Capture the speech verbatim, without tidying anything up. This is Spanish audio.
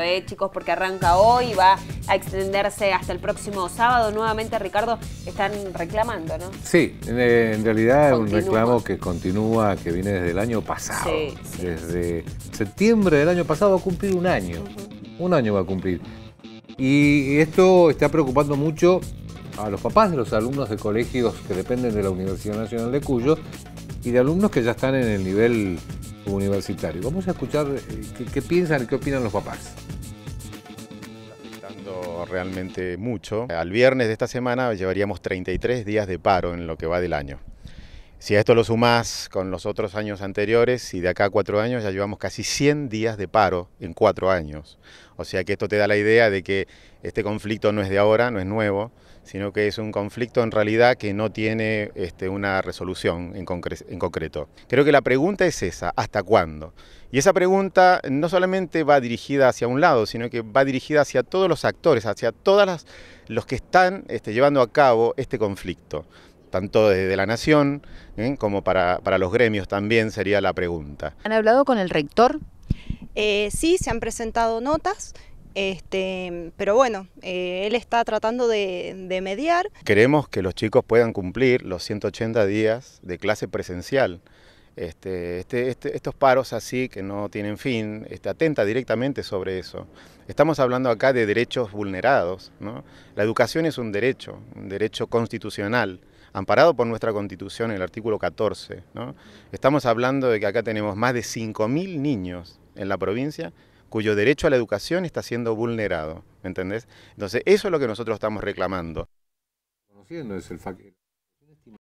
Eh, chicos, porque arranca hoy, va a extenderse hasta el próximo sábado. Nuevamente, Ricardo, están reclamando, ¿no? Sí, eh, en realidad es un Continúa. reclamo que continúa, que viene desde el año pasado. Sí, sí. Desde septiembre del año pasado va a cumplir un año. Uh-huh. Un año va a cumplir. Y esto está preocupando mucho a los papás de los alumnos de colegios que dependen de la Universidad Nacional de Cuyo y de alumnos que ya están en el nivel universitario. Vamos a escuchar eh, qué, qué piensan, qué opinan los papás. Realmente mucho. Al viernes de esta semana llevaríamos treinta y tres días de paro en lo que va del año. Si a esto lo sumás con los otros años anteriores y de acá a cuatro años ya llevamos casi cien días de paro en cuatro años. O sea que esto te da la idea de que este conflicto no es de ahora, no es nuevo, sino que es un conflicto en realidad que no tiene este, una resolución en, concre en concreto. Creo que la pregunta es esa, ¿hasta cuándo? Y esa pregunta no solamente va dirigida hacia un lado, sino que va dirigida hacia todos los actores, hacia todos las, los que están este, llevando a cabo este conflicto. Tanto desde la nación ¿eh? como para, para los gremios también sería la pregunta. ¿Han hablado con el rector? Eh, sí, se han presentado notas. Este, pero bueno, eh, él está tratando de, de mediar. Queremos que los chicos puedan cumplir los ciento ochenta días de clase presencial. Este, este, este, estos paros así que no tienen fin, este, atenta directamente sobre eso. Estamos hablando acá de derechos vulnerados, ¿no? La educación es un derecho, un derecho constitucional, amparado por nuestra Constitución en el artículo catorce, ¿no? Estamos hablando de que acá tenemos más de cinco mil niños en la provincia cuyo derecho a la educación está siendo vulnerado, ¿me entendés? Entonces, eso es lo que nosotros estamos reclamando. Conociendo es el